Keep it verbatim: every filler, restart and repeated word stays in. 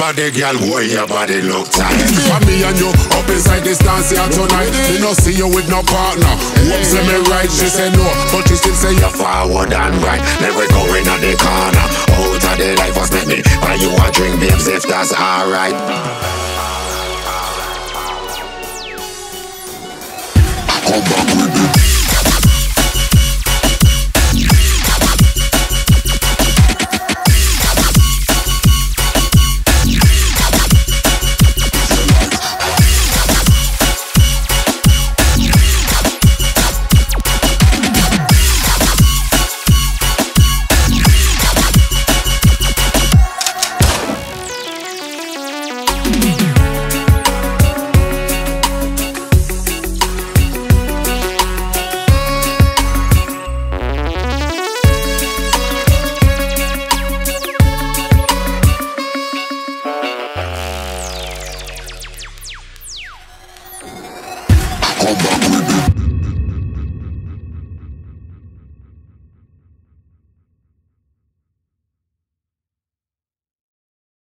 body, girl, boy, your body look tight. For me and you, up inside this dance here tonight. Me no see you with no partner. Hope say me right, she say no, but she still say you're forward and right. Never going on the corner. Out of the life was let me buy you a drink, babes, if that's alright. Come back.